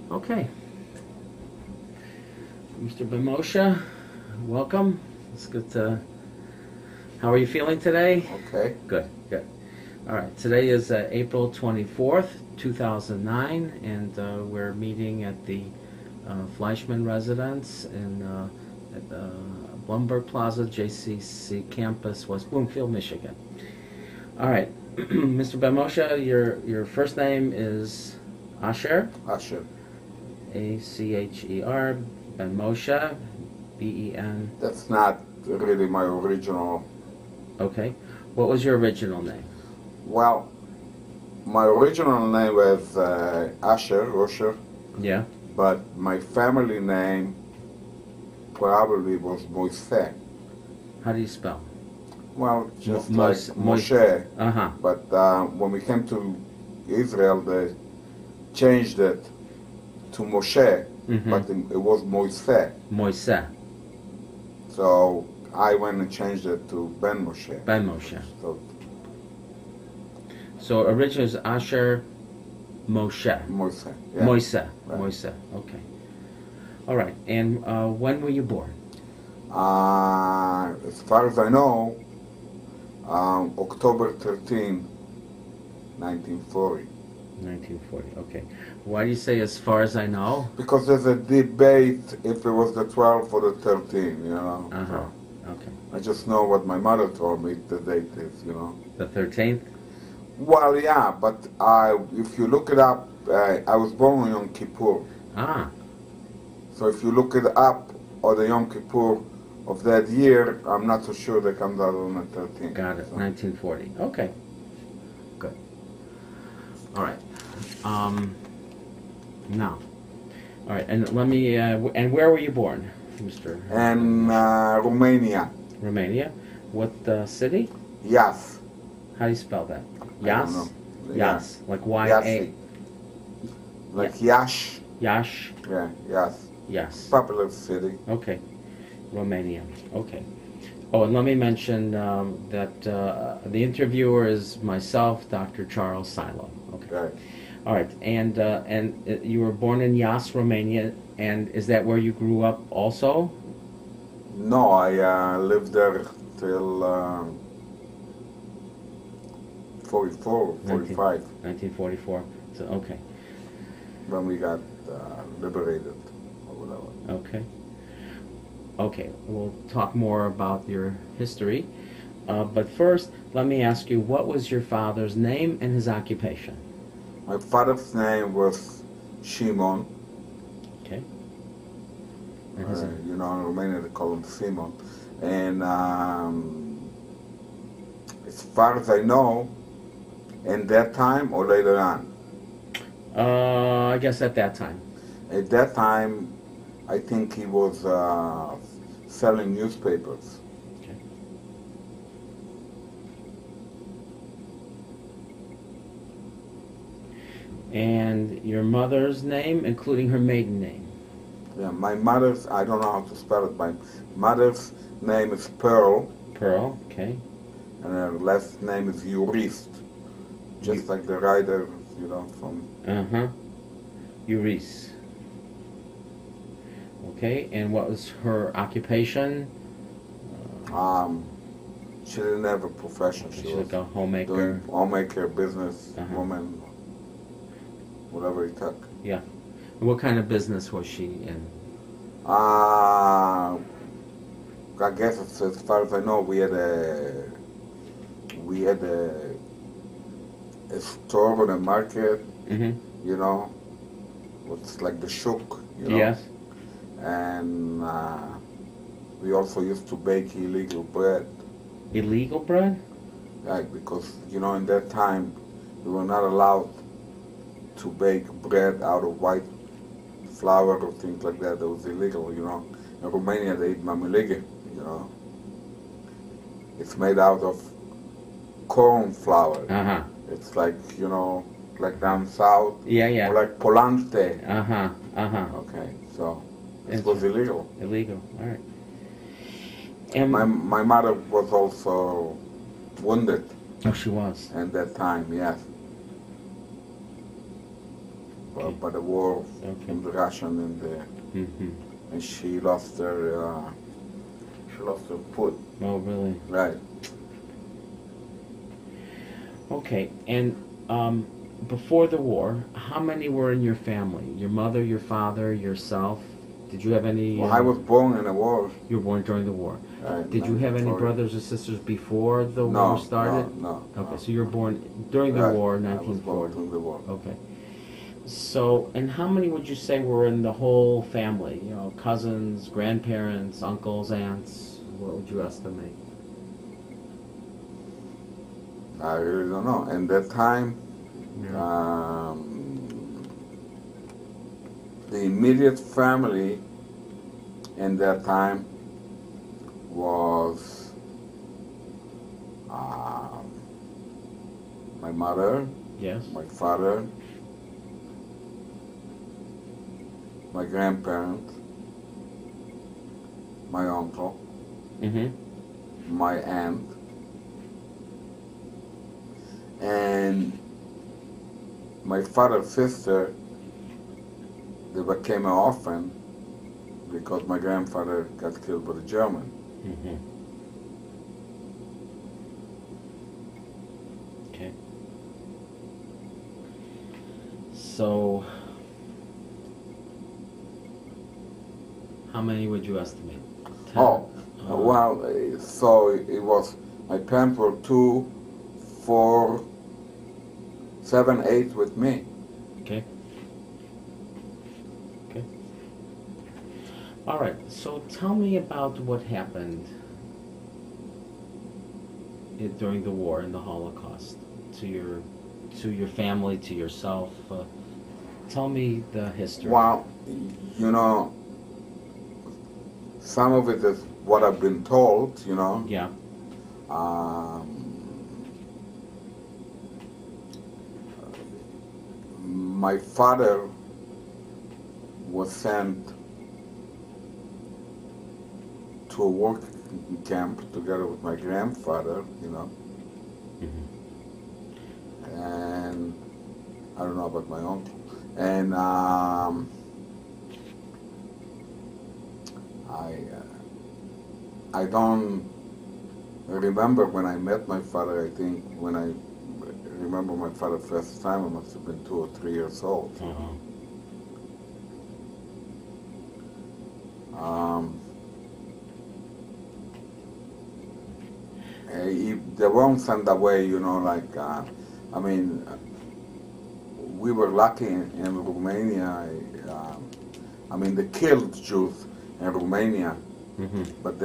Okay. Mr. Moche, welcome. It's good to... How are you feeling today? Okay. Good, good. All right, today is April 24th, 2009, and we're meeting at the Fleischman residence at Blumberg Plaza, JCC campus, West Bloomfield, Michigan. All right, Mr. Moshe, your first name is Asher? Asher. A-C-H-E-R, Ben Moshe, B-E-N. That's not really my original. Okay. What was your original name? Well, my original name was Asher, Yeah. but my family name probably was Moise. How do you spell? Well, just Mo- like Moise. Moshe. Uh-huh. But when we came to Israel, they changed it to Moshe, Mm-hmm. but it was Moise. Moise. So I went and changed it to Ben Moshe. Ben Moshe. So So originally it was Asher Moshe. Moise. Yeah. Moise. Right. Moise. Okay. All right. And when were you born? As far as I know, October 13, 1940. 1940. Okay. Why do you say as far as I know? Because there's a debate if it was the 12th or the 13th, you know. Uh-huh. Okay. I just know what my mother told me the date is, you know. The 13th? Well, yeah, but if you look it up, I was born on Yom Kippur. Ah. So if you look it up, or the Yom Kippur of that year, I'm not so sure that comes out on the 13th. Got it. So. 1940. Okay. Good. All right. Now. All right. And let me. And where were you born, Mr. And Romania. Romania. What city? Yas. How do you spell that? I Yas. don't know. Yas. Like Y Yasi. A. Like Yash. Yash. Yeah, Yas. Yes. Popular city. Okay. Romania. Okay. Oh, and let me mention that the interviewer is myself, Dr. Charles Silo. Okay. Right. All right. And you were born in Iasi, Romania, and is that where you grew up also? No, I lived there till 44, 45, 1944. So okay. when we got liberated or whatever. Okay. Okay. We'll talk more about your history, but first, let me ask you, what was your father's name and his occupation? My father's name was Shimon. Okay. And his You know, in Romania they call him Simon. And as far as I know, in that time or later on? I guess at that time. At that time, I think he was selling newspapers. Okay. And your mother's name, including her maiden name? Yeah, my mother's, I don't know how to spell it, my mother's name is Pearl, Pearl, okay. and her last name is Jurist, just like the writer, you know, from... Uh-huh. Euris. Okay, and what was her occupation? She didn't have a profession. She She's was like a homemaker. doing homemaker, business, Uh-huh. woman, whatever it took. Yeah. And what kind of business was she in? I guess as far as I know, we had a store and a market, Mm-hmm. you know, what's like the shuk, you know. Yes. And we also used to bake illegal bread, Illegal bread? right? Because you know, in that time, we were not allowed to bake bread out of white flour or things like that. That was illegal, you know. In Romania, they eat mamilege, you know. It's made out of corn flour. Uh-huh. It's like, you know, like down south. Yeah, yeah. Or like polante. Uh-huh. Uh-huh. Okay, so it was illegal. Illegal. All right. And My mother was also wounded oh, she was. at that time, yes. Okay. by the war Okay. from the Russian and she lost her foot. Oh, really? Right. Okay. And before the war, how many were in your family? Your mother, your father, yourself? Did you have any? Well, I was born in a war. You were born during the war. Right, Did you have any 1940. brothers or sisters before the No, war started? No. Okay, so you were born during the Right, war, I was born 1940. during the war. Okay. So, and how many would you say were in the whole family? You know, cousins, grandparents, uncles, aunts? What would you estimate? I really don't know. And that time, Yeah. the immediate family in that time was my mother, Yes. my father, my grandparents, my uncle, Mm-hmm. my aunt, and my father's sister. They became an orphan because my grandfather got killed by the German. Mm-hmm. Okay. So, how many would you estimate? 10? Oh, well, so it was, my parents were 2, 4, 7, 8 with me. Okay. Okay. All right. So tell me about what happened during the war and the Holocaust to your family, to yourself. Tell me the history. Well, you know, some of it is what I've been told, you know. Yeah. My father was sent to a working camp together with my grandfather, you know. Mm-hmm. And I don't know about my uncle. And I don't remember when I met my father. I think when I remember my father first time, I must have been 2 or 3 years old. Uh-huh. They weren't sent away, you know, like, I mean, we were lucky in Romania. I mean, they killed Jews in Romania, Mm-hmm. but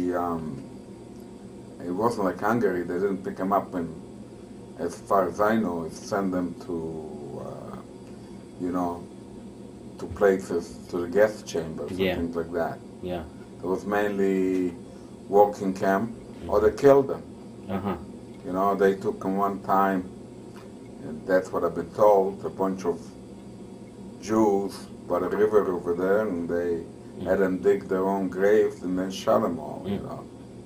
it wasn't like Hungary. They didn't pick them up and, as far as I know, send them to, you know, to places, to the gas chambers Yeah. and things like that. Yeah. It was mainly working camp, or they killed them. Uh-huh. You know, they took them one time, and that's what I've been told, a bunch of Jews by the river over there, and they had them dig their own graves and then shot them all, you know.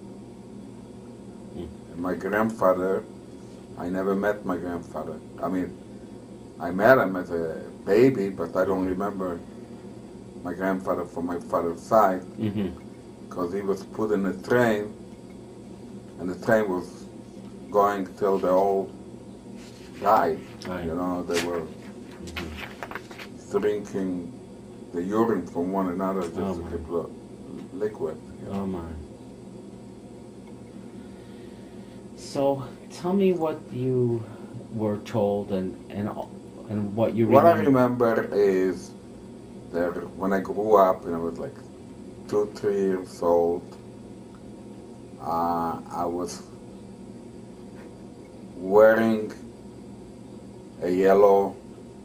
And my grandfather, I never met my grandfather. I mean, I met him as a baby, but I don't remember my grandfather from my father's side, because he was put in a train, and the train was going till they all died. Right. You know, they were drinking the urine from one another just to keep the liquid. You know. Oh my. So tell me what you were told and what you What I remember. remember is that when I grew up, and I was like 2, 3 years old, I was wearing a yellow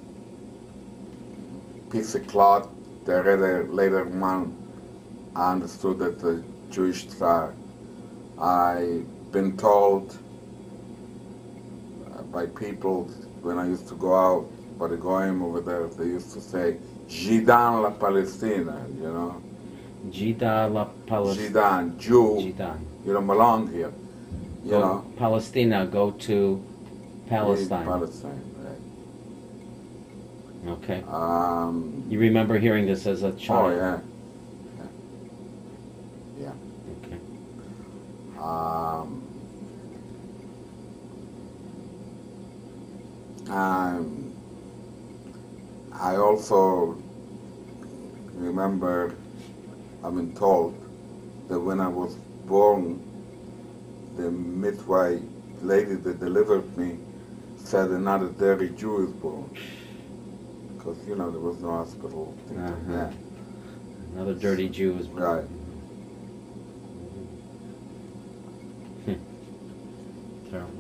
piece of cloth that later on I understood that the Jewish star. I've been told by people when I used to go out by the Goyim over there, they used to say, Jidan la Palestina, you know. Jida la Palestina. Jidan, Jew, Jidan. you don't belong here, you know. Palestina, go to Palestine. Palestine, right. Okay. Um, You remember hearing this as a oh child? yeah, yeah. Okay. Um, um, I also remember, I've been told that when I was born, the midwife lady that delivered me said another dirty Jew is born. Because, you know, there was no hospital, things like Uh-huh. that. Another dirty Jew was born. Right. Terrible.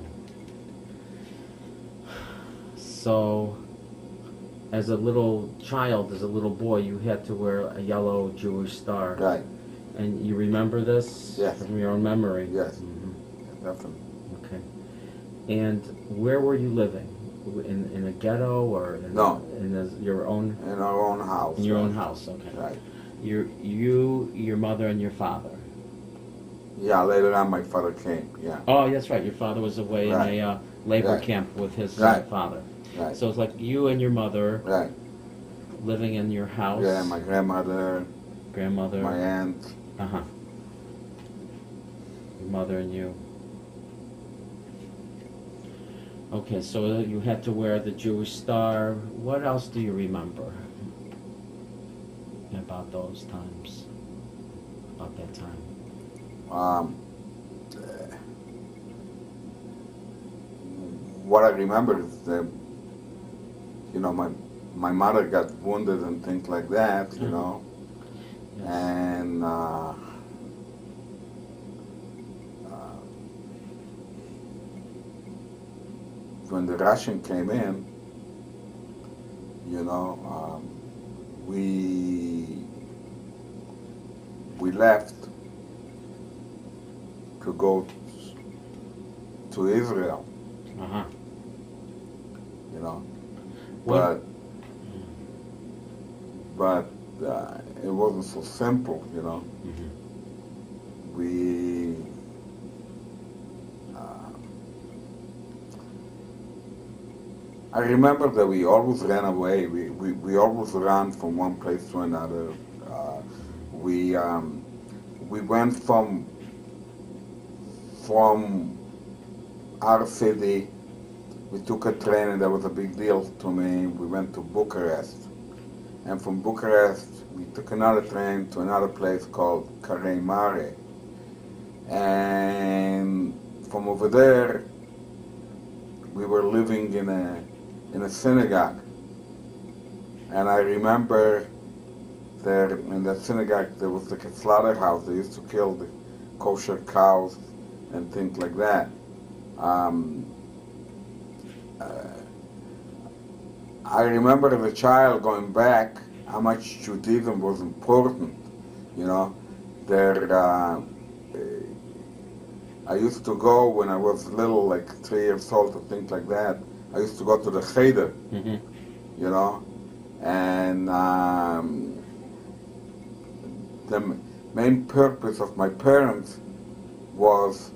So, as a little child, as a little boy, you had to wear a yellow Jewish star. Right. And you remember this Yes. from your own memory? Yes. Mm-hmm. Definitely. Okay. And where were you living? In a ghetto or No. Your own? In our own house. In your right. own house. Okay. Right. Your mother, and your father. Yeah, later on my father came, yeah. Oh, that's right. Your father was away Right. in a labor Right. camp with his Right. father. Right. So it's like you and your mother Right. living in your house. Yeah, my grandmother, grandmother. my aunt. Uh-huh. Your mother and you. Okay, so you had to wear the Jewish star. What else do you remember about those times? About that time? What I remember is that, you know, my mother got wounded and things like that, you know, Yes. and when the Russian came in, you know, we left to go to Israel, Uh-huh. you know, What? but it wasn't so simple, you know. Mm-hmm. We I remember that we always ran away. We always ran from one place to another. We went from our city. We took a train, and that was a big deal to me. We went to Bucharest, and from Bucharest we took another train to another place called Carré Mare. And from over there, we were living in a synagogue. And I remember there in that synagogue there was like a slaughterhouse. They used to kill the kosher cows and things like that. I remember as a child going back how much Judaism was important, you know. I used to go when I was little, like 3 years old or things like that. I used to go to the cheder, Mm-hmm. you know, and the main purpose of my parents was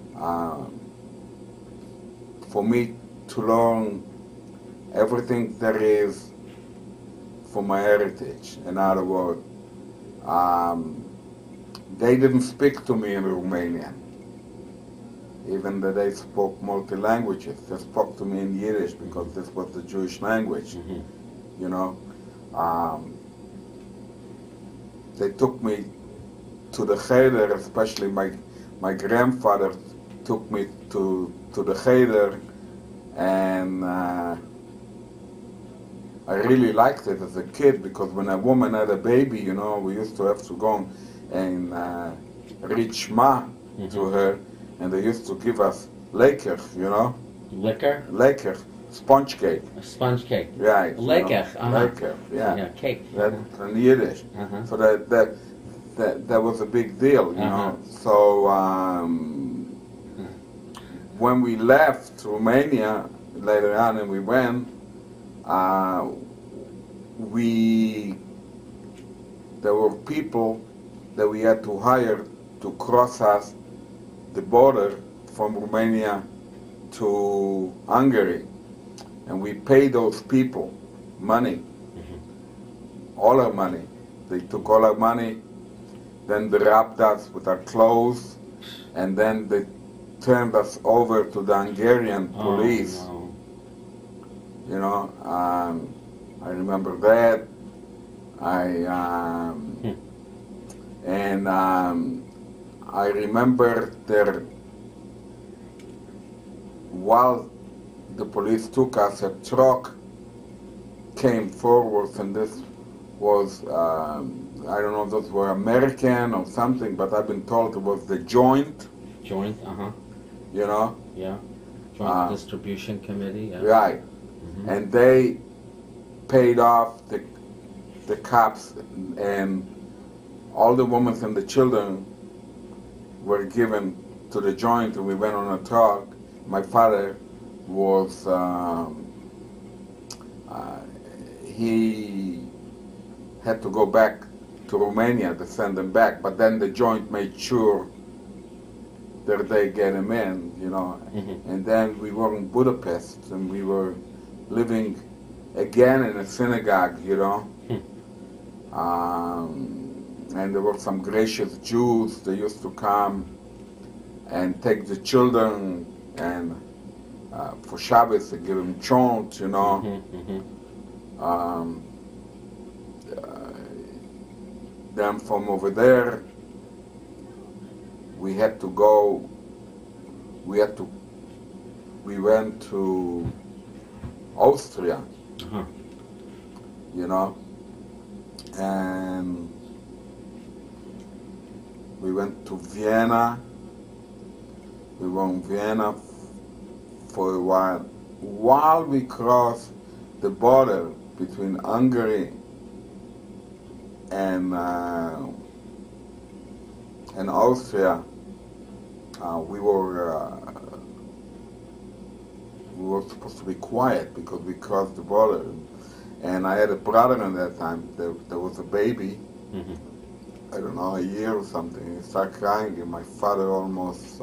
for me to learn everything there is for my heritage. In other words, they didn't speak to me in Romanian, even though they spoke multi-languages. They spoke to me in Yiddish because this was the Jewish language, Mm-hmm. you know. They took me to the cheder, especially my grandfather took me to the cheder, and I really liked it as a kid, because when a woman had a baby, you know, we used to have to go and read Shema to her, and they used to give us leker, you know? Liquor? Leker, sponge cake. A sponge cake. Right. Leker, Leker, yeah. Yeah, cake. That in Yiddish. Uh-huh. So that was a big deal, you Uh-huh. know. So when we left Romania later on and we went, there were people that we had to hire to cross us the border from Romania to Hungary, and we paid those people money, all our money. They took all our money, then they wrapped us with our clothes, and then they turned us over to the Hungarian police. Oh, no. You know, I remember that. I remember there, while the police took us, a truck came forward, and this was, I don't know if those were American or something, but I've been told it was the Joint. Joint, You know? yeah. Joint Distribution Committee, yeah. Right. And they paid off the cops, and all the women and the children were given to the Joint, and we went on a truck. My father was, he had to go back to Romania to send them back, but then the Joint made sure that they get him in, you know. And then we were in Budapest, and we were living again in a synagogue, you know. And there were some gracious Jews. They used to come and take the children, and for Shabbos they give them chont, you know. Then from over there, we went to Austria, you know, and we went to Vienna. We were in Vienna for a while. While we crossed the border between Hungary and Austria, we were supposed to be quiet because we crossed the border. And I had a brother at that time. There was a baby, I don't know, a year or something. He started crying, and my father almost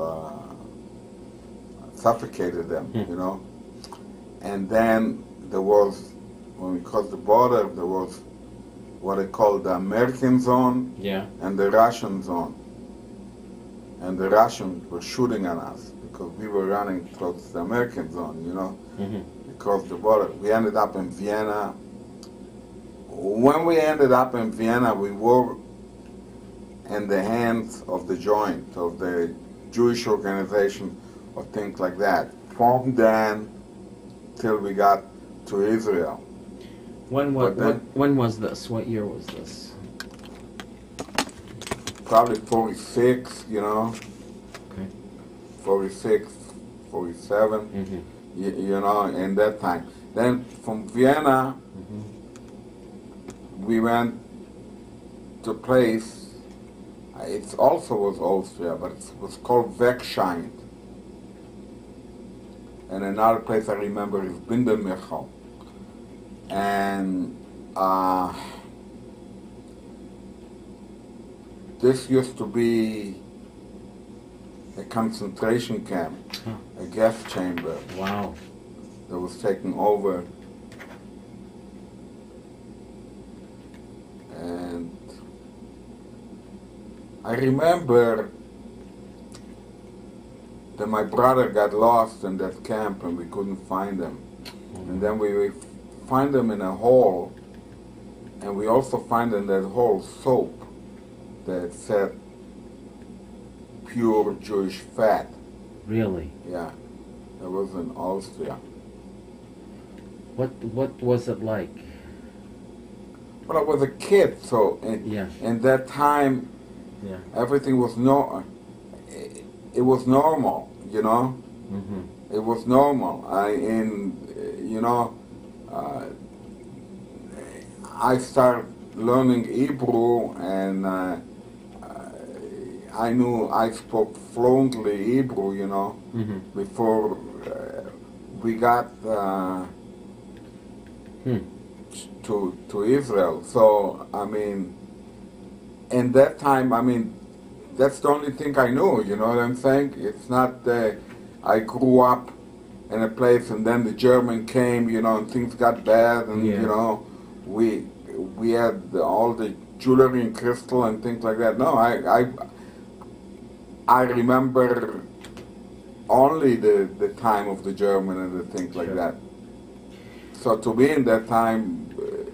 suffocated them, you know. And then there was, when we crossed the border, there was what they call the American zone and the Russian zone. And the Russians were shooting at us because we were running towards the American zone, you know. We crossed the border. We ended up in Vienna. When we ended up in Vienna, we were in the hands of the Joint, of the Jewish organization, or things like that. From then till we got to Israel. When was this? What year was this? Probably 46, you know. Okay. 46, 47, you know, in that time. Then from Vienna, we went to a place, it also was Austria, but it was called Wegscheid. And another place I remember is Bindelmichel. And this used to be a concentration camp, a gas chamber. Wow. That was taken over. And I remember that my brother got lost in that camp and we couldn't find him. And then we find him in a hole, and we also find in that hole soap that said pure Jewish fat. Really? Yeah, it was in Austria. What was it like? Well, I was a kid, so in that time, everything was it was normal, you know. It was normal. I started learning Hebrew, and I spoke fluently Hebrew, you know, before we got to Israel. So, I mean, in that time, I mean, that's the only thing I knew, you know what I'm saying? It's not I grew up in a place, and then the German came, and things got bad, and we had all the jewelry and crystal and things like that. No, I remember only the time of the German and the things like that. So to be in that time,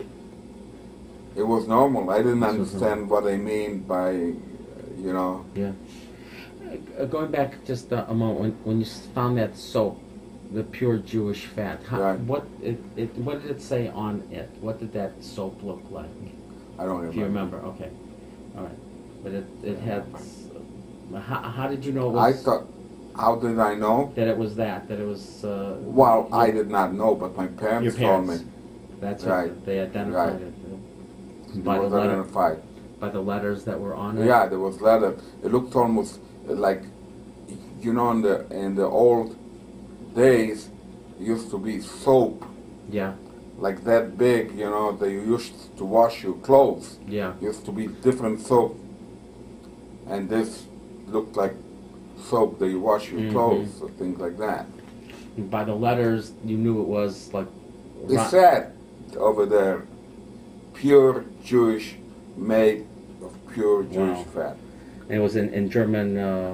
it was normal. I didn't understand what they mean by, Yeah. Going back just a moment, when you found that soap, the pure Jewish fat, what did it say on it? What did that soap look like? I don't remember. If you remember, okay, all right. But it had. How did you know it was? I thought. How did I know? That it was that it was. Well, I did not know, but my parents told me. That's right. They identified it. By it was identified. By the letters that were on it. Yeah, there was letters. It looked almost like, in the old days, it used to be soap. Yeah. Like that big, they used to wash your clothes. Yeah. Used to be different soap. And this looked like soap that you wash your clothes or things like that. By the letters, you knew it was like. It said over there, pure Jewish, made of pure Jewish fat. And it was in German.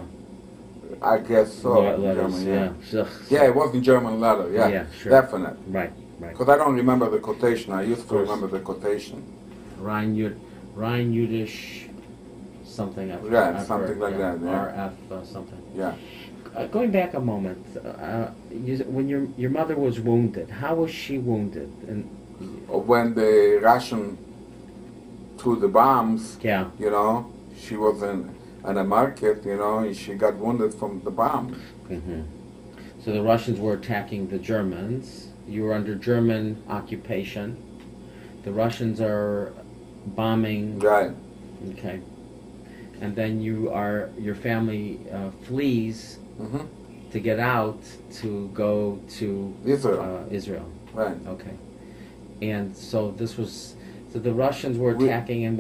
I guess so. Letters, German, yeah, it was in German letter. Yeah, yeah, sure. Definite. Right. Because I don't remember the quotation. I used to remember the quotation. Rein Jüdisch, something. Something like that. Yeah. RF something. Yeah. Going back a moment, when your mother was wounded, how was she wounded? And when the Russian threw the bombs, yeah, she was in a market, and she got wounded from the bombs. Mm-hmm. So the Russians were attacking the Germans. You were under German occupation. The Russians are bombing. Right. Okay. And then your family flees to get out to go to Israel. Right. Okay. And so the Russians were attacking in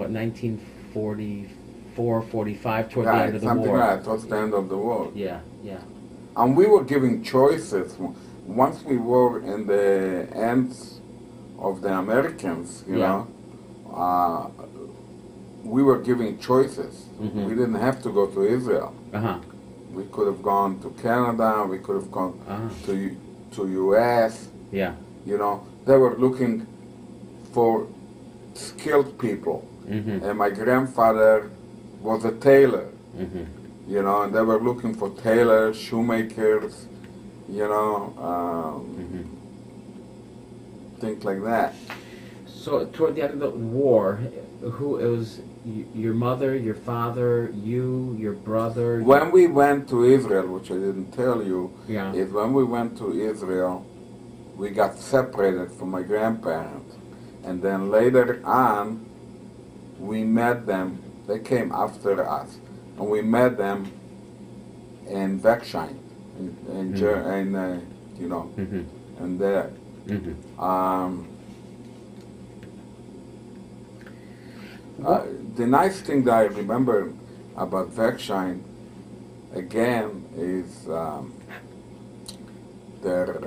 1944, 45, toward the end of the something war. Right, towards the end of the war. Yeah. And we were giving choices. Once we were in the hands of the Americans, we were giving choices. Mm-hmm. We didn't have to go to Israel. Uh-huh. We could have gone to Canada. We could have gone to U.S. Yeah. They were looking for skilled people. Mm-hmm. And my grandfather was a tailor. Mm-hmm. And they were looking for tailors, shoemakers, things like that. So toward the end of the war, who it was? Your mother, your father, your brother. When we went to Israel, which I didn't tell you, is when we went to Israel, we got separated from my grandparents, and then later on, we met them. They came after us, and we met them in Wegsheim, and there. Mm-hmm. The nice thing that I remember about Wegsheim, again, is their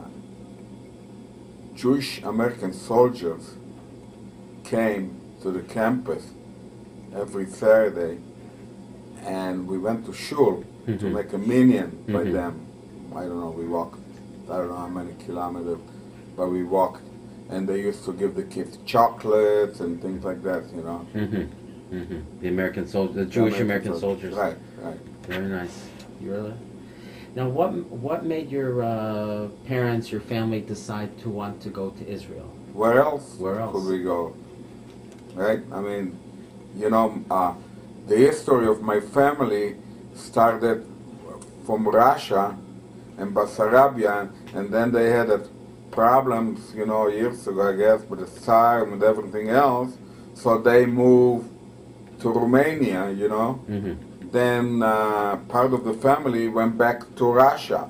Jewish American soldiers came to the campus every Saturday, and we went to shul to make a minyan by them. I don't know, we walked, I don't know how many kilometers, but we walked. And they used to give the kids chocolates and things like that, The American soldiers, the Jewish American soldiers. Right. Very nice. Really. Now, what made your parents, your family, decide to want to go to Israel? Where else? Where else could we go? Right. I mean, the history of my family started from Russia and Bessarabia, and then they had problems, years ago, I guess, with the Tsar and everything else. So they moved to Romania, Then part of the family went back to Russia.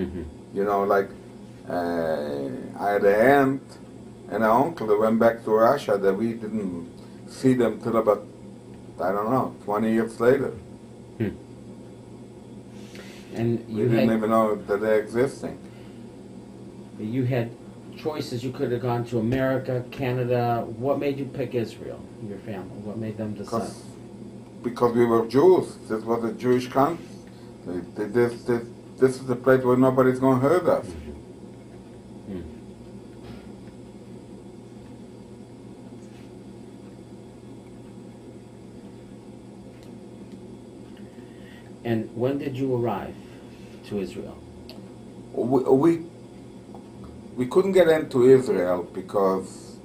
I had an aunt and an uncle that went back to Russia that we didn't see them till about, 20 years later. And we didn't even know that they're existing. You had choices. You could have gone to America, Canada. What made you pick Israel? Your family. What made them decide? Because we were Jews. This was a Jewish country. This is the place where nobody's going to hurt us. Mm-hmm. And when did you arrive to Israel? We couldn't get into Israel because,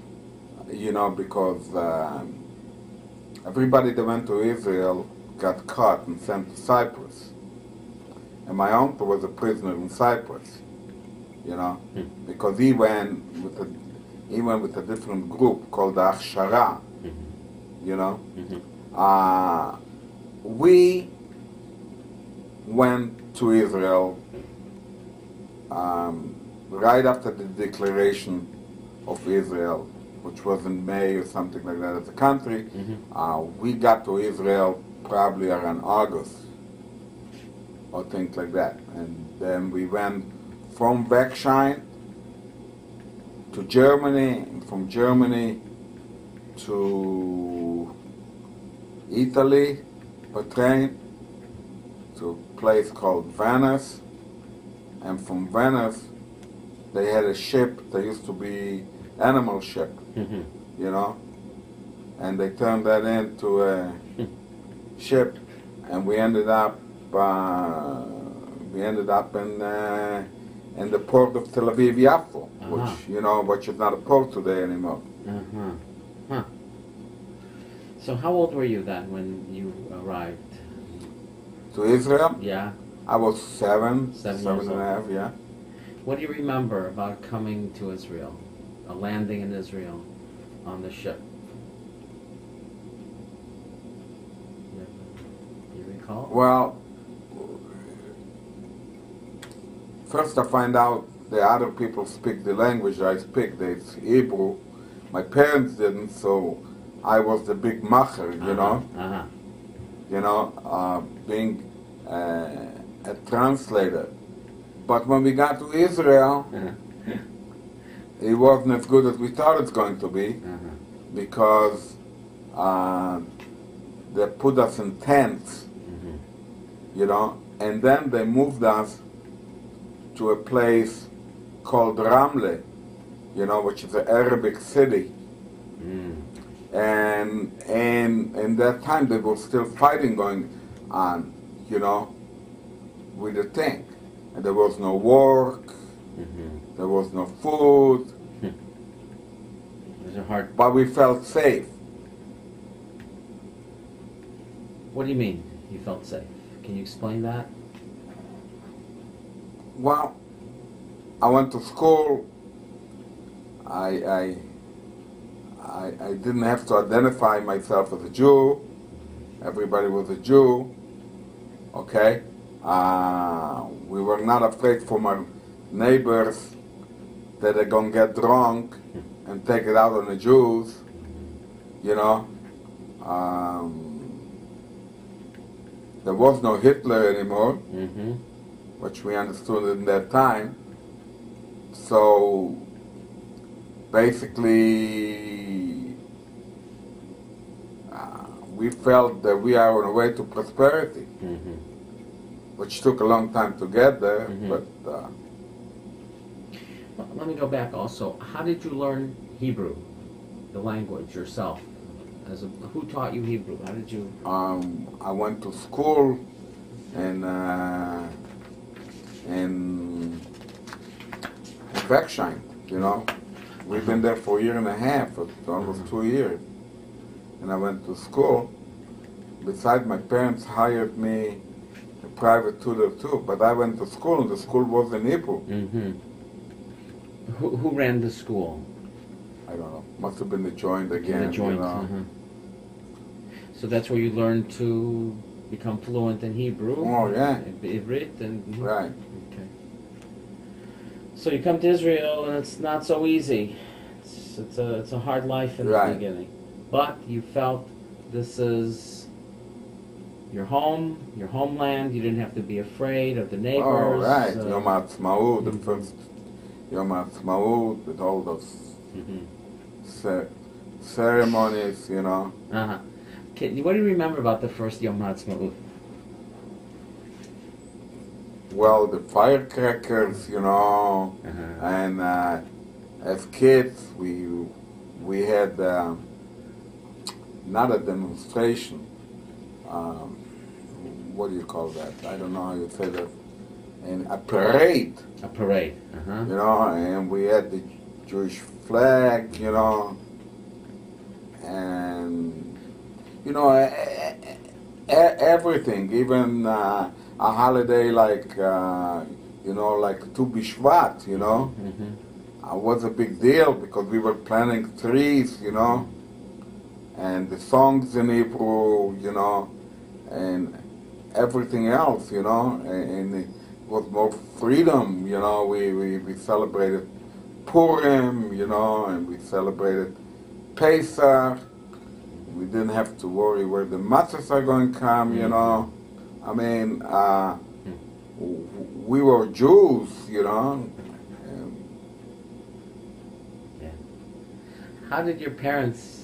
everybody that went to Israel got caught and sent to Cyprus. And my uncle was a prisoner in Cyprus, because he went with a different group called the Achshara, We went to Israel right after the declaration of Israel, which was in May or something like that as a country. We got to Israel probably around August or things like that. And then we went from Bergschein to Germany, and from Germany to Italy by train to a place called Venice. And from Venice, they had a ship that used to be animal ship, and they turned that into a ship, and we ended up in the port of Tel Aviv Yafo, which is not a port today anymore. Huh. So how old were you then when you arrived? To Israel? Yeah. I was seven Seven and a half, yeah. What do you remember about coming to Israel, landing in Israel on the ship? You recall? Well, first I find out the other people speak the language I speak. It's Hebrew. My parents didn't, so I was the big macher, being a translator. But when we got to Israel, it wasn't as good as we thought it's going to be, because they put us in tents, and then they moved us to a place called Ramle, which is an Arabic city. And in that time there was still fighting going on, with the thing. And there was no work, there was no food, It was a hard. but we felt safe. What do you mean you felt safe? Can you explain that? Well, I went to school. I didn't have to identify myself as a Jew. Everybody was a Jew. Okay? We were not afraid from our neighbors that they're going to get drunk and take it out on the Jews. There was no Hitler anymore, which we understood in that time. So basically, we felt that we are on a way to prosperity, which took a long time to get there. But Well, let me go back also. How did you learn Hebrew, the language, yourself? Who taught you Hebrew? How did you? I went to school in Bergschein, We've been there for a year and a half, almost 2 years. And I went to school. Besides, my parents hired me a private tutor too, but I went to school, and the school was in Hebrew. Who ran the school? I don't know. Must have been the joint again. The joint. So that's where you learned to become fluent in Hebrew. Oh yeah. Ivrit and. Right. Okay. So you come to Israel, and it's not so easy. It's a hard life in the beginning, but you felt this is your home, your homeland. You didn't have to be afraid of the neighbors. Oh right. Yom Ha'atzmaut, the first Yom Ha'atzmaut, with all those Mm-hmm. ceremonies, you know. Uh-huh. What do you remember about the first Yom Ha'atzmaut? Well, the firecrackers, you know, Uh-huh. and as kids we had not a demonstration. Um, what do you call that? I don't know how you say that. And a parade, A parade. Uh-huh. you know, and we had the Jewish flag, you know, and you know everything, even a holiday like you know, like Tu B'Shvat, you know, was a big deal because we were planting trees, you know, and the songs in Hebrew, you know, and everything else, you know, and it was more freedom, you know. We celebrated Purim, you know, and we celebrated Pesach. We didn't have to worry where the matzahs are going to come, you know. I mean, we were Jews, you know. Yeah. How did your parents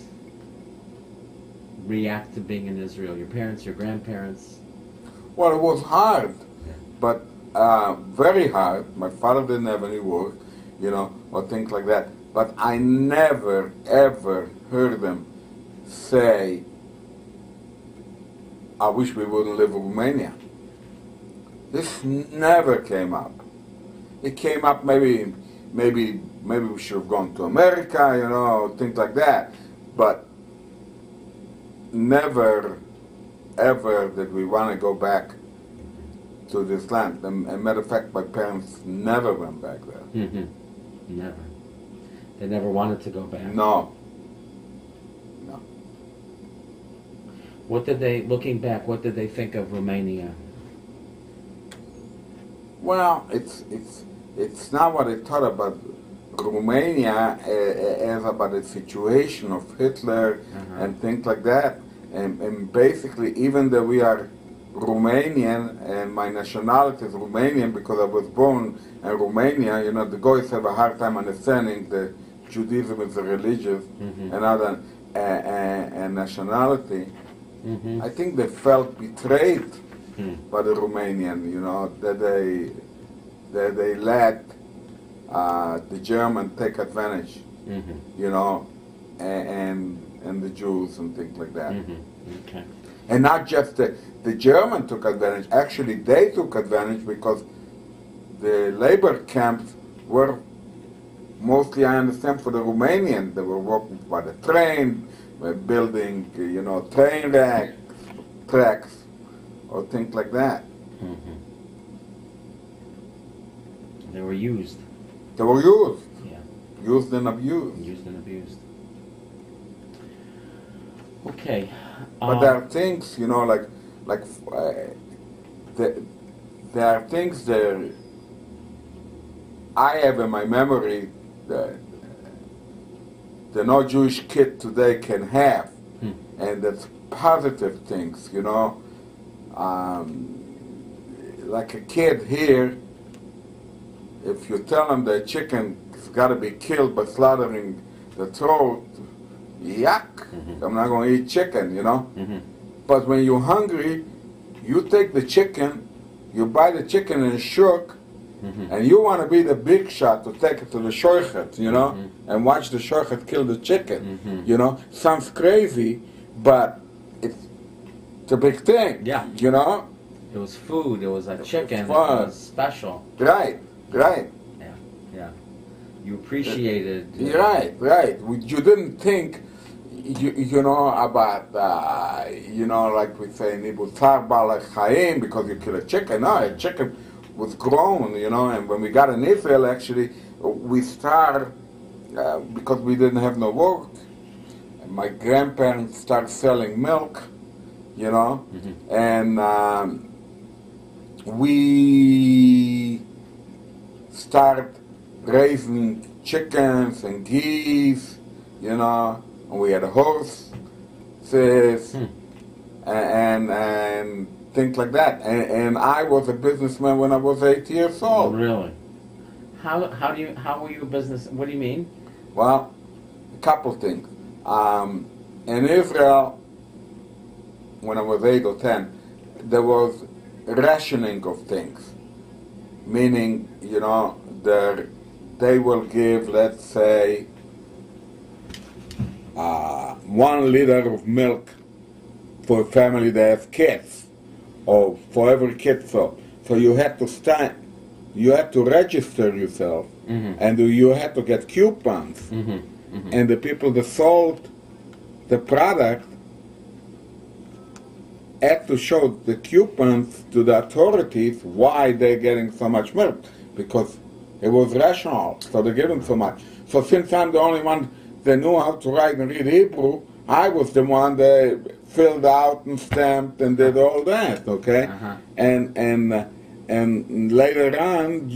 react to being in Israel? Your parents, your grandparents? Well, it was hard, Yeah. but very hard. My father didn't have any work, you know, or things like that. But I never, ever heard them say, I wish we wouldn't live in Romania. This never came up. It came up maybe we should have gone to America, you know, things like that. But never, ever did we want to go back to this land. And matter of fact, my parents never went back there. Mm-hmm. Never. They never wanted to go back. No. What did they, looking back, what did they think of Romania? Well, it's not what I thought about Romania as about the situation of Hitler and things like that. And basically, even though we are Romanian and my nationality is Romanian because I was born in Romania, you know, the guys have a hard time understanding that Judaism is a religious and other and nationality. I think they felt betrayed by the Romanian, you know, that they let the German take advantage, you know, and the Jews and things like that. Okay. And not just the German took advantage, actually they took advantage because the labor camps were mostly, I understand, for the Romanian. They were working by the train, building, you know, train tracks, or things like that. They were used. They were used. Yeah. Used and abused. Used and abused. Okay. But there are things, you know, like there are things that I have in my memory that no Jewish kid today can have, and that's positive things, you know. Like a kid here, if you tell him that chicken's got to be killed by slaughtering the throat, yuck, I'm not going to eat chicken, you know. But when you're hungry, you take the chicken, you buy the chicken in a shuk, and you want to be the big shot to take it to the shochet, you know, and watch the shochet kill the chicken, you know. Sounds crazy, but it's a big thing, you know. It was food, it was a chicken, it was special. Right. Yeah. You appreciated. Right. You didn't think, you know, about, you know, like we say in Hebrew, tzar ba'al chayim, because you kill a chicken. No, a chicken was grown, you know, and when we got in Israel, actually, we started, because we didn't have no work, and my grandparents started selling milk, you know, and we started raising chickens and geese, you know, and we had horses and things like that. And I was a businessman when I was 8 years old. Really? How were you a business? What do you mean? Well, a couple things. In Israel, when I was 8 or 10, there was rationing of things. Meaning, they will give, let's say, 1 liter of milk for a family that has kids, or for every kid. So you had to you had to register yourself, and you had to get coupons, and the people that sold the product had to show the coupons to the authorities why they're getting so much milk, because it was rational, so they're giving so much. So since I'm the only one that knew how to write and read Hebrew, I was the one that filled out and stamped and did all that, okay? And later on,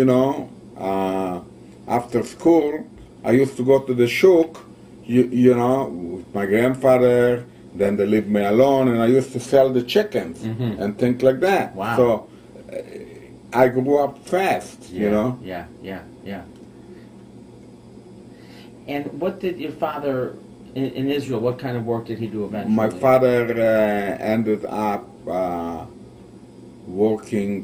after school, I used to go to the shuk, with my grandfather. Then they leave me alone, and I used to sell the chickens and things like that. Wow. So I grew up fast, Yeah. And what did your father in Israel? What kind of work did he do eventually? My father ended up working,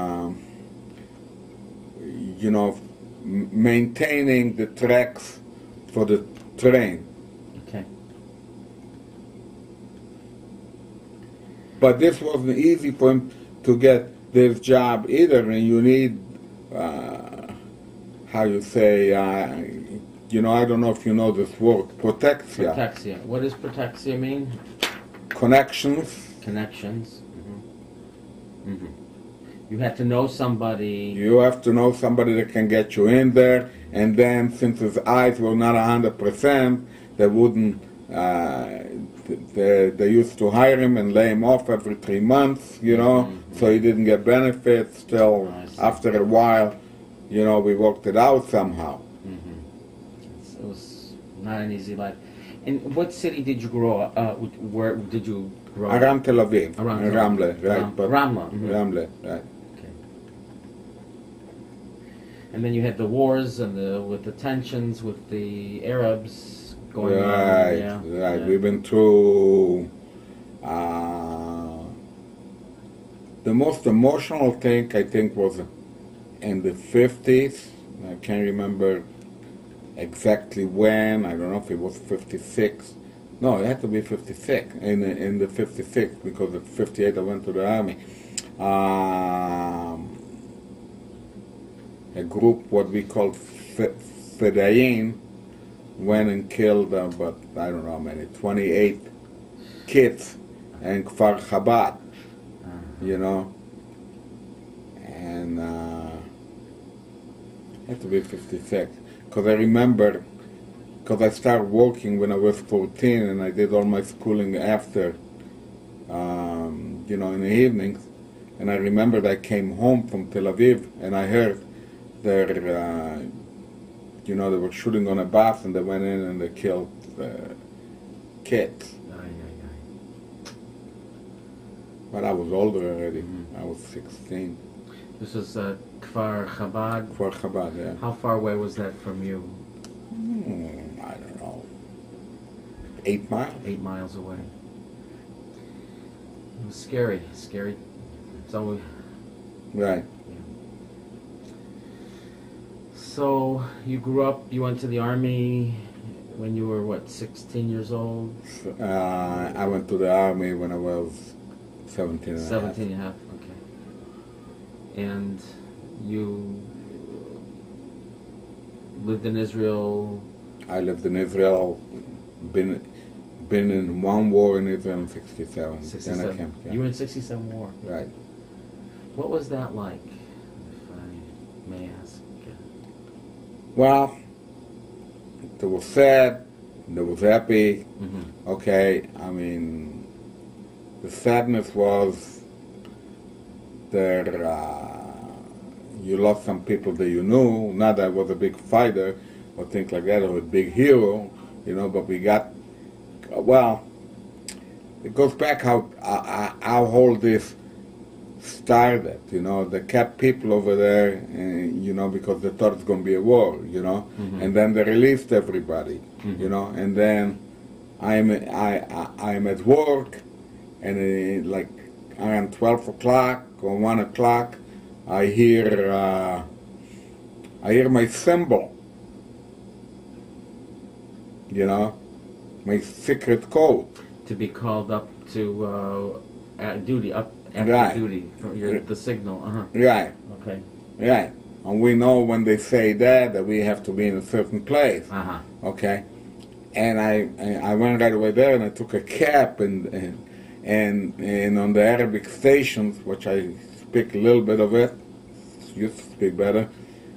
maintaining the tracks for the train. Okay. But this wasn't easy for him to get this job either, and you need, how you say, I don't know if you know this word, protexia. Protexia. What does protexia mean? Connections. Connections. You have to know somebody. You have to know somebody that can get you in there, and then since his eyes were not 100%, they wouldn't. They used to hire him and lay him off every 3 months, so he didn't get benefits till after a while, we worked it out somehow. It was not an easy life. In what city did you grow up? Where did you grow up? Around Tel Aviv. Around Ramle, right. Ramle. Ramle, right. Okay. And then you had the wars and with the tensions with the Arabs. Right. We've been through the most emotional thing, I think, was in the 50s. I can't remember exactly when. I don't know if it was 56. No, it had to be 56. In the 56, because at 58 I went to the army. A group, what we called Fedayin, went and killed, but I don't know how many, 28 kids in Kfar Chabad, and it had to be 56, because I remember, because I started working when I was 14, and I did all my schooling after, in the evenings, and I remembered I came home from Tel Aviv, and I heard their they were shooting on a bus, and they went in and they killed kids. But I was older already. I was 16. This was Kfar Chabad? Kfar Chabad, yeah. How far away was that from you? I don't know. 8 miles? 8 miles away. It was scary. It's always... Right. So you grew up, you went to the army when you were, 16 years old? I went to the army when I was 17 and a half. 17 and a half, okay. And you lived in Israel? I lived in Israel, been in one war in Israel in 67. 67. Then I came, You were in 67 war? Right. What was that like, if I may ask? Well, they were sad, they was happy, okay, I mean, the sadness was that you lost some people that you knew, not that I was a big fighter or things like that, or a big hero, but we got, well, it goes back how whole this started. You know, they kept people over there, you know, because they thought it's going to be a war. You know, and then they released everybody. You know, and then I'm at work, and like around 12 o'clock or 1 o'clock, I hear my symbol. You know, my secret code. To be called up to duty, up after Right. duty, for the signal. Right. Okay. Right. And we know when they say that we have to be in a certain place. Okay. And I went right away there, and I took a cab, and on the Arabic stations, which I speak a little bit of it, used to speak better.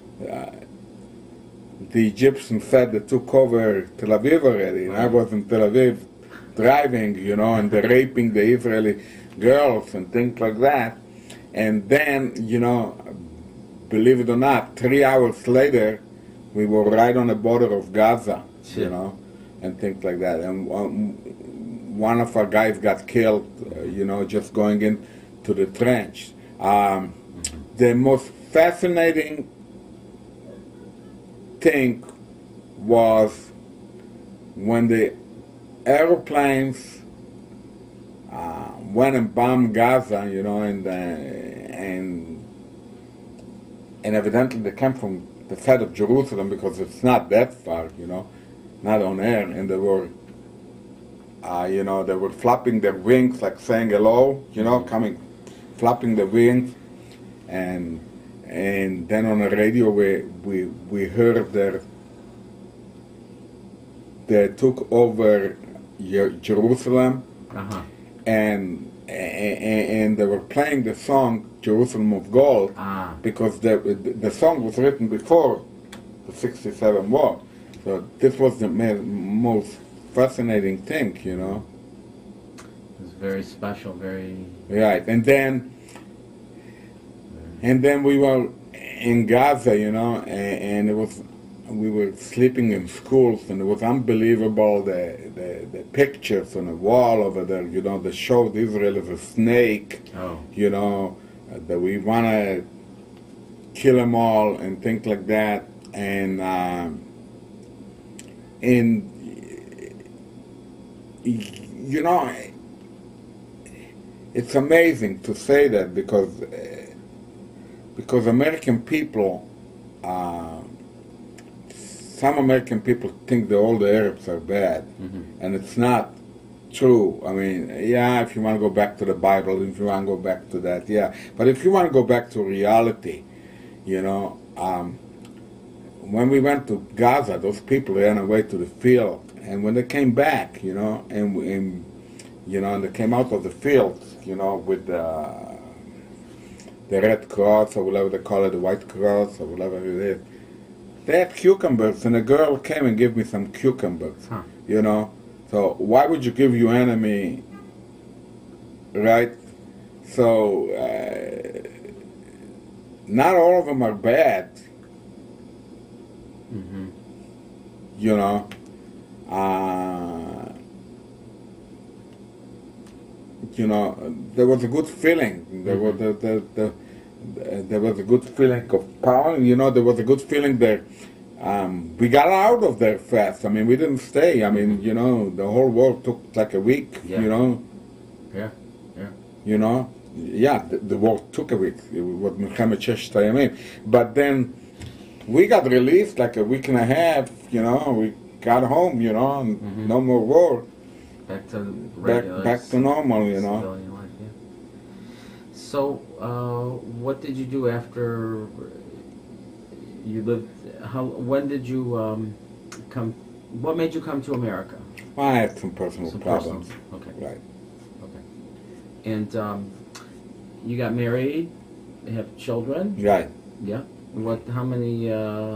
The Egyptians said they took over Tel Aviv already, and I was in Tel Aviv driving, you know, and they're raping the Israeli girls and things like that. And then, you know, believe it or not, 3 hours later, we were right on the border of Gaza, you know, and things like that. And one of our guys got killed, you know, just going into the trench. The most fascinating thing was when the aeroplanes went and bombed Gaza, you know, and evidently they came from the side of Jerusalem, because it's not that far, you know, not on air, and they were, you know, they were flapping their wings, like saying hello, you know, flapping their wings, and then on the radio we heard that they took over Jerusalem, and they were playing the song Jerusalem of Gold, because the song was written before the '67 war. So this was the most fascinating thing, you know. It was very special, very... Right, and then we were in Gaza, you know, and we were sleeping in schools, and it was unbelievable, the pictures on the wall over there, you know, that showed Israel as a snake, you know, that we want to kill them all and things like that, and you know, it's amazing to say that, because American people, some American people think that all the Arabs are bad, and it's not true. I mean, yeah, if you want to go back to the Bible, if you want to go back to that, yeah. But if you want to go back to reality, you know, when we went to Gaza, those people ran away to the field, and when they came back, you know, and you know, and they came out of the fields, you know, with the Red Cross, or whatever they call it, the White Cross, or whatever it is. They had cucumbers, and a girl came and gave me some cucumbers, you know. So why would you give your enemy, right? So not all of them are bad, you know. You know, there was a good feeling. There was there was a good feeling of power. You know, there was a good feeling there. We got out of there fast. I mean, we didn't stay. I mean, you know, the whole war took like a week. Yeah. You know. Yeah. You know. Yeah, the war took a week. It was Milchemet Sheshet Hayamim. But then we got released like a week and a half. You know, we got home. You know, and no more war. Back to regular, back to normal, you know. Civilian life, yeah. So, what did you do after you lived? When did you come? What made you come to America? Well, I had some personal problems. Okay. Right. Okay. And you got married. You have children. Right. Yeah. What? How many?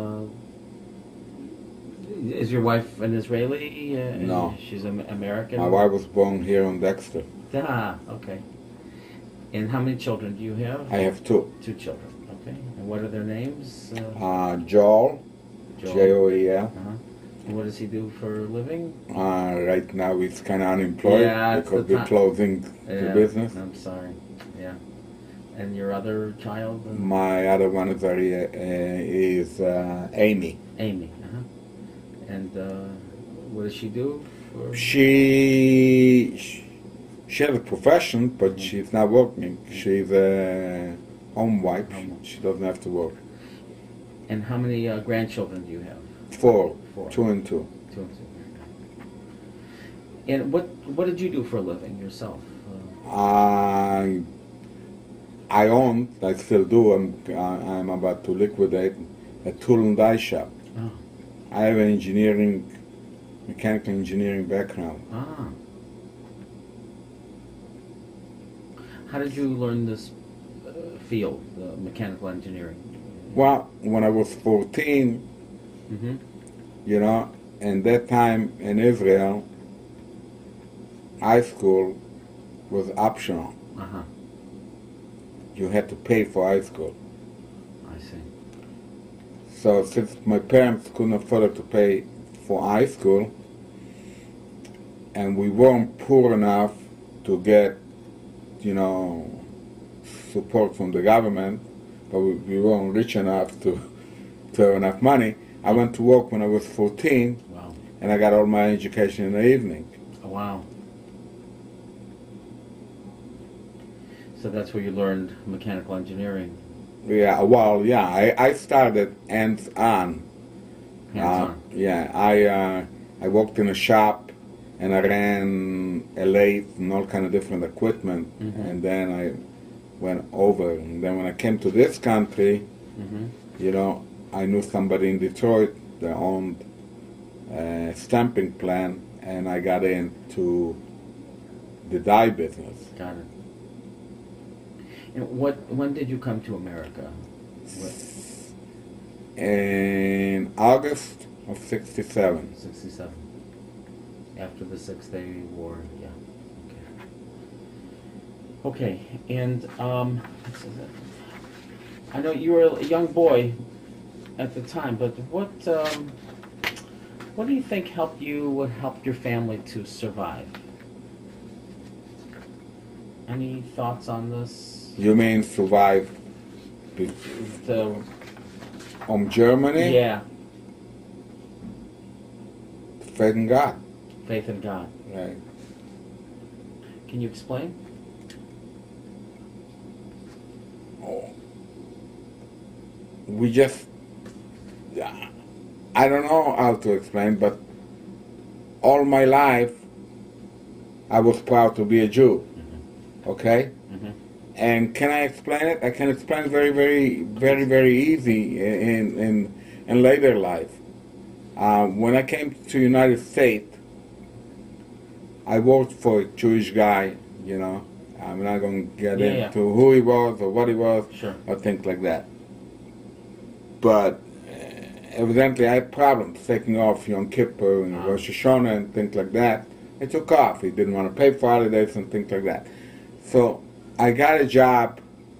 Is your wife an Israeli? No. She's American? My wife was born here in Dexter. Ah, okay. And how many children do you have? I have two. 2 children, okay. And what are their names? Joel, Joel. And what does he do for a living? Right now he's kind of unemployed because we're closing the business. I'm sorry. Yeah. And your other child? My other one is Amy. Amy. And what does she do? She has a profession, but she's not working. She's a home wife. She doesn't have to work. And how many grandchildren do you have? Four. 2 and 2. 2 and 2. And what did you do for a living yourself? I own, I still do. I'm about to liquidate a tool and die shop. Oh. I have an mechanical engineering background. Ah. How did you learn this field, mechanical engineering? Well, when I was 14, you know, and that time in Israel, high school was optional. You had to pay for high school. I see. So since my parents couldn't afford to pay for high school, and we weren't poor enough to get, you know, support from the government, but we weren't rich enough to have enough money, I went to work when I was 14. Wow. And I got all my education in the evening. Oh, wow. So that's where you learned mechanical engineering. Yeah, well, yeah, I started hands-on. Hands-on. I worked in a shop, and I ran a lathe and all kind of different equipment, and then I went over. And then when I came to this country, you know, I knew somebody in Detroit that owned a stamping plant, and I got into the dye business. Got it. And when did you come to America? In August of 67. 67. After the 6-Day War, yeah. Okay. Okay, and I know you were a young boy at the time, but what do you think helped your family to survive? Any thoughts on this? You mean survive from Germany? Yeah. Faith in God. Faith in God. Right. Can you explain? We just, I don't know how to explain, but all my life I was proud to be a Jew. Okay? And can I explain it? I can explain it very, very, very, very easy in later life. When I came to United States, I worked for a Jewish guy, you know. I'm not going to get into who he was or what he was or things like that. But evidently I had problems taking off Yom Kippur and Rosh Hashanah and things like that. I took off. He didn't want to pay for holidays and things like that. So I got a job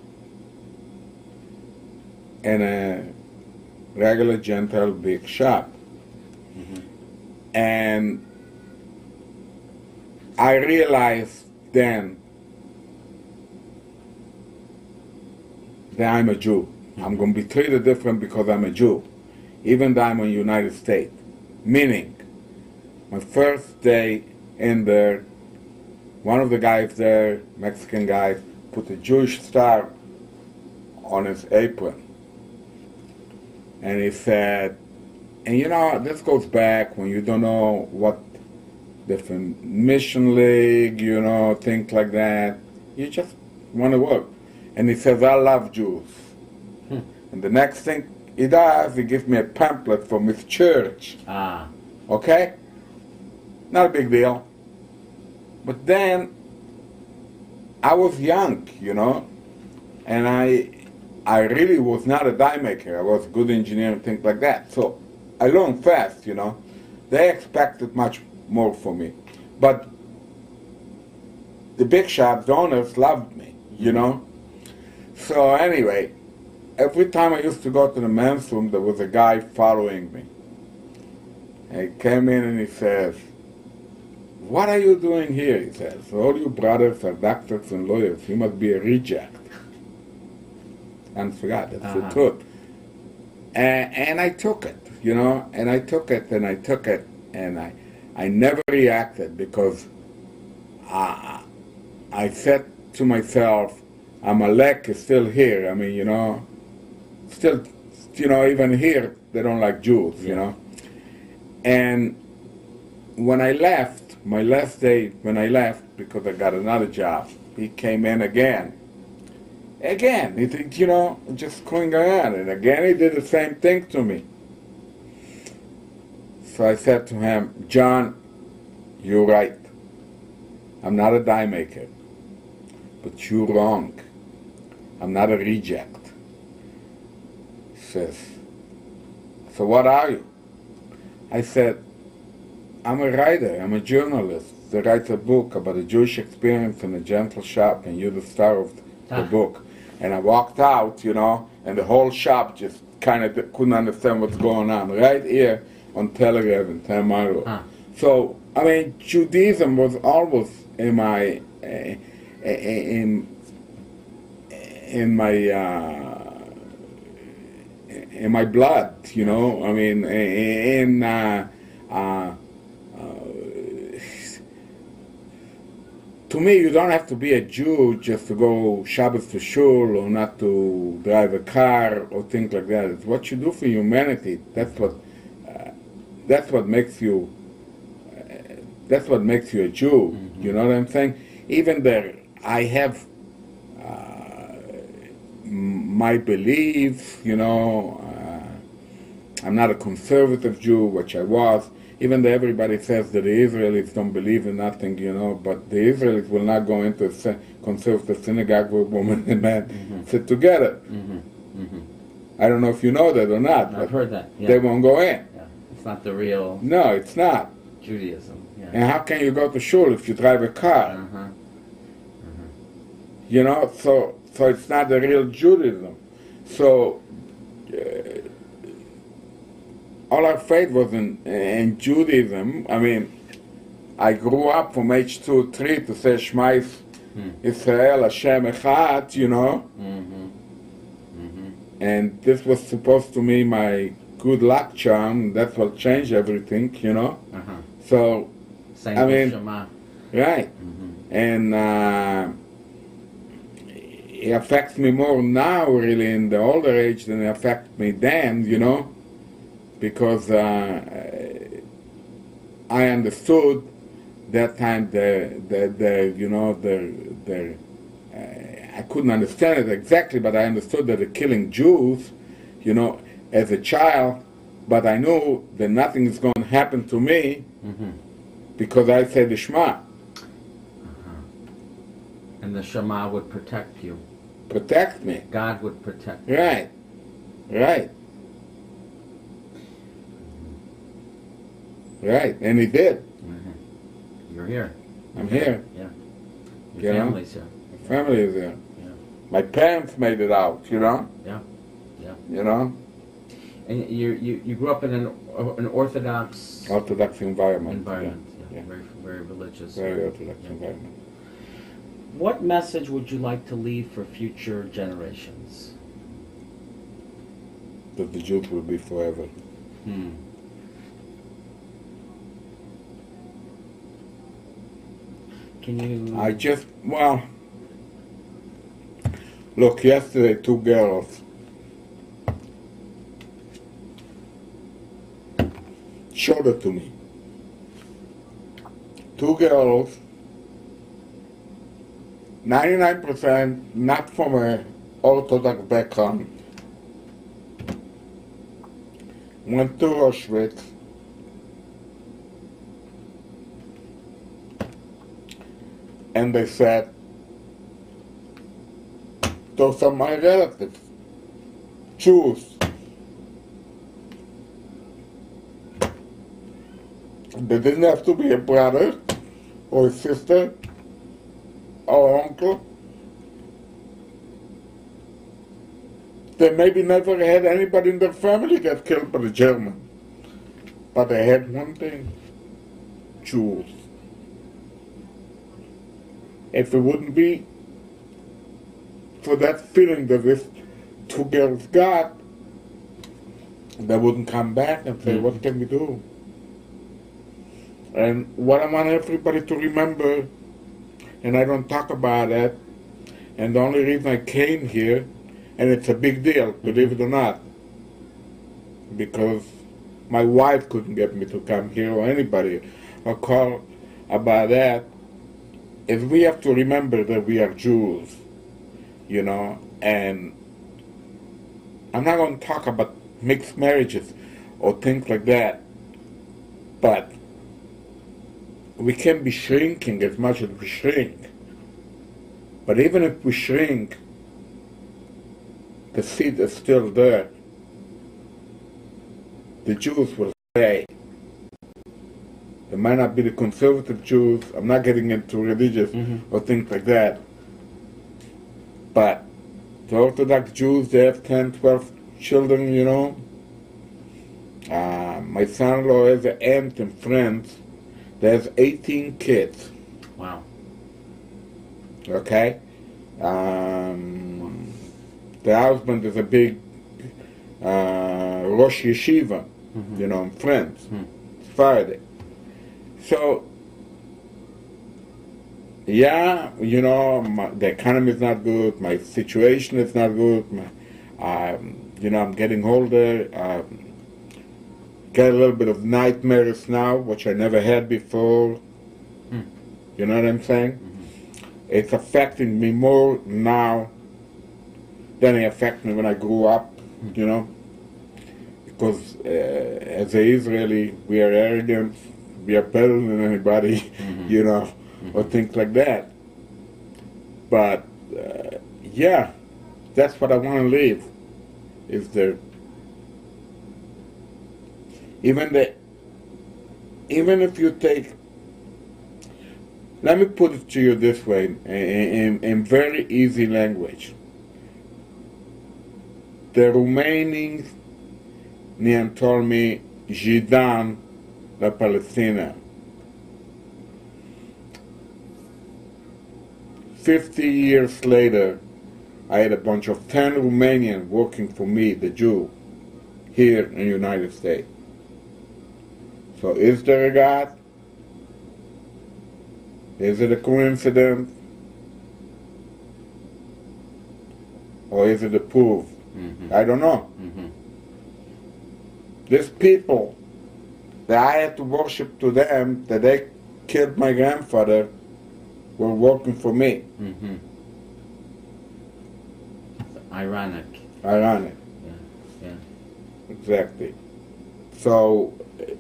in a regular gentle big shop. And I realized then that I'm a Jew. I'm going to be treated different because I'm a Jew, even though I'm in the United States. Meaning, my first day in there, one of the guys there, Mexican guy, put a Jewish star on his apron. And he said, and you know, this goes back when you don't know what different mission league, you know, things like that. You just want to work. And he says, I love Jews. And the next thing he does, he gives me a pamphlet from his church. Okay? Not a big deal. But then, I was young, you know, and I really was not a die maker. I was a good engineer and things like that. So I learned fast, you know. They expected much more from me. But the big shops, the owners loved me, you know. So anyway, every time I used to go to the men's room, there was a guy following me. And he came in and he says, what are you doing here? He says, all you brothers are doctors and lawyers. You must be a reject. honest to God, that's the truth. And I took it, you know, and I took it, and I never reacted because I said to myself, Amalek is still here. I mean, you know, still, you know, even here, they don't like Jews, you know. And when I left, my last day when I left, because I got another job, he came in again. Again, he did, you know, just going around, and again he did the same thing to me. So I said to him, John, you're right. I'm not a die maker, but you're wrong. I'm not a reject. He says, so what are you? I said, I'm a writer, I'm a journalist that writes a book about a Jewish experience in a gentle shop, and you're the star of the book. And I walked out, you know, and the whole shop just kind of couldn't understand what's going on, right here on Tel Aviv and Tel Aviv. So, I mean, Judaism was always in my in my blood, you know. I mean, to me, you don't have to be a Jew just to go Shabbos to shul or not to drive a car or things like that. It's what you do for humanity. That's what makes you. That's what makes you a Jew. Mm-hmm. You know what I'm saying? Even there, I have my beliefs. You know, I'm not a conservative Jew, which I was. Even though everybody says that the Israelis don't believe in nothing, you know, but the Israelis will not go into a conservative synagogue where woman and man sit together. I don't know if you know that or not. I've heard that. Yeah. They won't go in. Yeah. It's not the real. No, it's not. Judaism. Yeah. And how can you go to shul if you drive a car? You know, so it's not the real Judaism. So. All our faith was in Judaism. I mean, I grew up from age 2, 3 to say Shema Israel, Hashem Echad, you know. And this was supposed to be my good luck charm. That's what changed everything, you know. So, same I mean, Shema. Right. And it affects me more now, really, in the older age than it affected me then, you know. Because I understood that time I couldn't understand it exactly, but I understood that they're killing Jews, you know, as a child, but I knew that nothing is going to happen to me because I said the Shema. And the Shema would protect you. Protect me. God would protect you. Right. Right. Right, and he did. You're here. I'm here. Yeah. Your family's here. My family is here. Yeah. My parents made it out, you know? Yeah. Yeah. You know? And you grew up in an Orthodox environment. Yeah. Very religious. Very Orthodox environment. What message would you like to leave for future generations? That the Jews will be forever. Can you... Look, yesterday 2 girls showed it to me. 2 girls, 99% not from an Orthodox background, went to Auschwitz, and they said, those are my relatives, Jews. They didn't have to be a brother, or a sister, or uncle. They maybe never had anybody in their family get killed by the German. But they had one thing, Jews. If it wouldn't be for that feeling that two girls got, they wouldn't come back and say, what can we do? And what I want everybody to remember, and I don't talk about it, and the only reason I came here, and it's a big deal, believe it or not, because my wife couldn't get me to come here, or anybody, or call about that, is we have to remember that we are Jews, you know, and I'm not going to talk about mixed marriages or things like that, but we can be shrinking as much as we shrink. But even if we shrink, the seed is still there. The Jews will stay. They might not be the conservative Jews. I'm not getting into religious or things like that. But the Orthodox Jews, they have 10, 12 children, you know. My son-in-law has an aunt and friends. There's 18 kids. Wow. Okay? The husband is a big Rosh Yeshiva, you know, friends. Friday. So, yeah, you know, the economy is not good, my situation is not good, you know, I'm getting older, get a little bit of nightmares now, which I never had before. You know what I'm saying? It's affecting me more now than it affected me when I grew up, you know? Because as an Israeli, we are arrogant, we are better than anybody, you know, or things like that. But, yeah, that's what I want to leave, is there. Even if you take, let me put it to you this way, in very easy language. The remaining told me, Jidan, la Palestina. 50 years later, I had a bunch of 10 Romanians working for me, the Jew, here in the United States. So is there a God? Is it a coincidence? Or is it a proof? I don't know. These people that I had to worship to them, that they killed my grandfather, were working for me. Ironic. Ironic. Yeah. Exactly. So,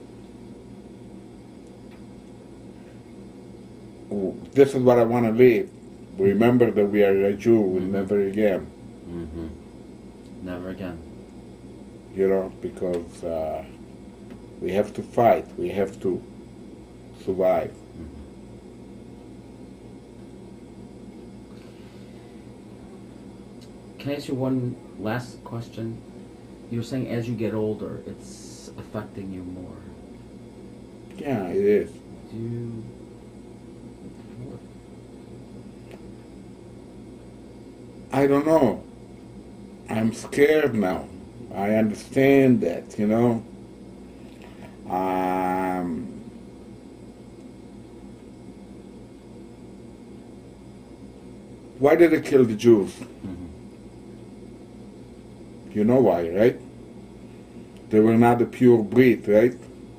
this is what I want to leave. Remember that we are a Jew and never again. Never again. You know, because we have to fight. We have to survive. Can I ask you one last question? You were saying as you get older, it's affecting you more. Yeah, it is. Do you... I don't know. I'm scared now. I understand that, you know. Why did they kill the Jews? You know why, right? They were not a pure breed, right?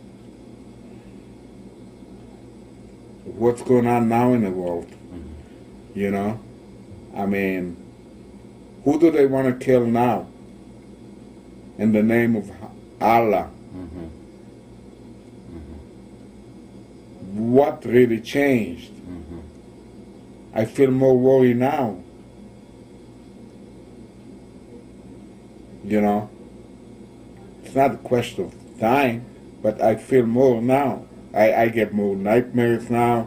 What's going on now in the world? You know? I mean, who do they want to kill now? In the name of Allah. What really changed? I feel more worried now. You know? It's not a question of time, but I feel more now. I get more nightmares now.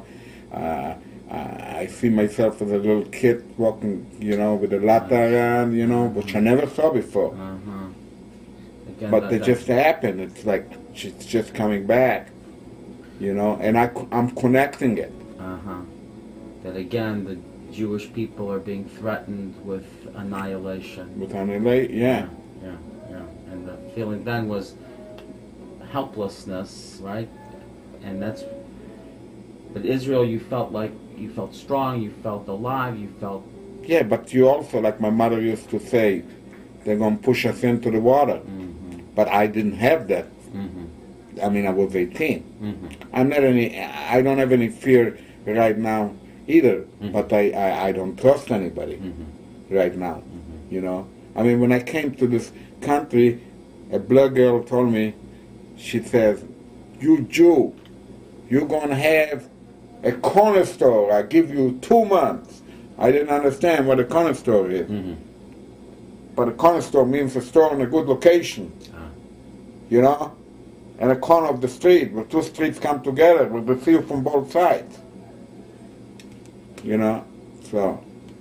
I see myself as a little kid walking, you know, with a lata around, you know, which I never saw before. Again, But it just happened. It's like it's just coming back, you know, and I'm connecting it. That again, Jewish people are being threatened with annihilation. With annihilate, yeah. Yeah. And the feeling then was helplessness, right? And that's. But Israel, you felt strong, you felt alive, you felt. Yeah, but you also, like my mother used to say, they're going to push us into the water. Mm-hmm. But I didn't have that. Mm-hmm. I mean, I was 18. Mm-hmm. I don't have any fear right now either. Mm-hmm. But I don't trust anybody right now. You know? I mean, when I came to this country, a black girl told me, she says, "You Jew, you're going to have a corner store. I give you 2 months." I didn't understand what a corner store is. But a corner store means a store in a good location. You know? And a corner of the street, where 2 streets come together, with the view from both sides. You know? So,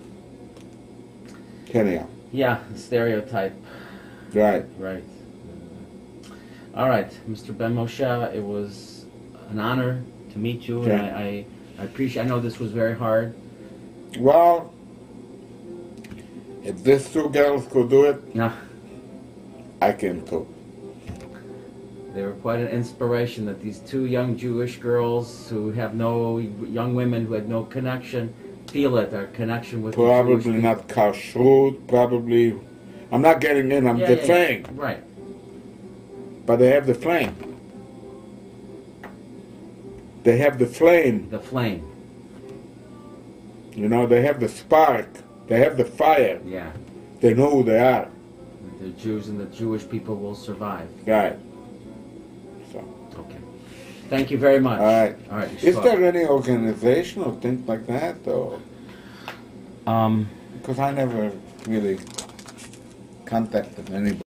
anyhow. Yeah, the stereotype. Right. Right. All right, Mr. Ben Moche, it was an honor to meet you, and I appreciate. I know this was very hard. Well, if these 2 girls could do it, No, I can too. they were quite an inspiration. That these 2 young Jewish girls who have no young women who had no connection feel it. Their connection with the Jewish Probably people. not kashrut, probably. I'm not getting in, I'm just saying. Right. But they have the flame. They have the flame. The flame. You know, they have the spark. They have the fire. Yeah. They know who they are. The Jews and the Jewish people will survive. Right. So. Okay. Thank you very much. All right. All right. Is there any organization or things like that, or? Because I never really contacted anybody.